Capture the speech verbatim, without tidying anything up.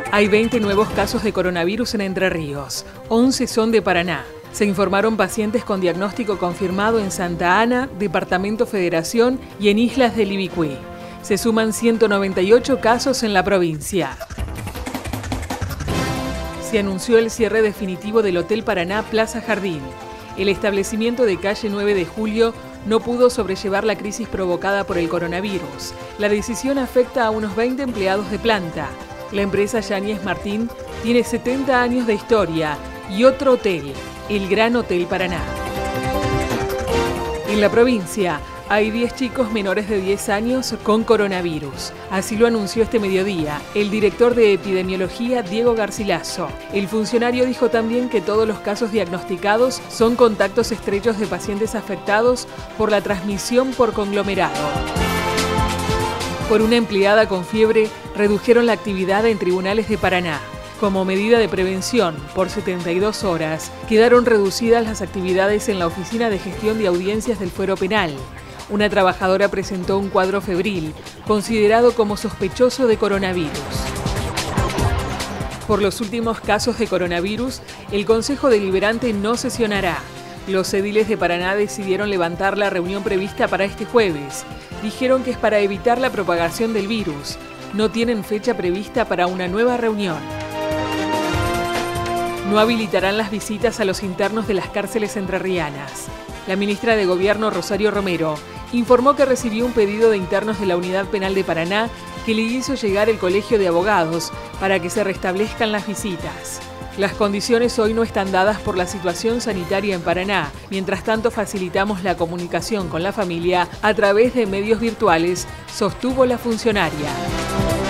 Hay veinte nuevos casos de coronavirus en Entre Ríos, once son de Paraná. Se informaron pacientes con diagnóstico confirmado en Santa Ana, Departamento Federación y en Islas del Ibicuí. Se suman ciento noventa y ocho casos en la provincia. Se anunció el cierre definitivo del Hotel Paraná Plaza Jardín. El establecimiento de calle nueve de julio no pudo sobrellevar la crisis provocada por el coronavirus. La decisión afecta a unos veinte empleados de planta. La empresa Yáñez Martín tiene setenta años de historia y otro hotel, el Gran Hotel Paraná. En la provincia hay diez chicos menores de diez años con coronavirus. Así lo anunció este mediodía el director de epidemiología, Diego Garcilaso. El funcionario dijo también que todos los casos diagnosticados son contactos estrechos de pacientes afectados por la transmisión por conglomerado. Por una empleada con fiebre, redujeron la actividad en tribunales de Paraná. Como medida de prevención, por setenta y dos horas, quedaron reducidas las actividades en la Oficina de Gestión de Audiencias del Fuero Penal. Una trabajadora presentó un cuadro febril, considerado como sospechoso de coronavirus. Por los últimos casos de coronavirus, el Consejo Deliberante no sesionará. Los ediles de Paraná decidieron levantar la reunión prevista para este jueves. Dijeron que es para evitar la propagación del virus. No tienen fecha prevista para una nueva reunión. No habilitarán las visitas a los internos de las cárceles entrerrianas. La ministra de Gobierno, Rosario Romero, informó que recibió un pedido de internos de la Unidad Penal de Paraná que le hizo llegar el Colegio de Abogados para que se restablezcan las visitas. Las condiciones hoy no están dadas por la situación sanitaria en Paraná. Mientras tanto, facilitamos la comunicación con la familia a través de medios virtuales, sostuvo la funcionaria.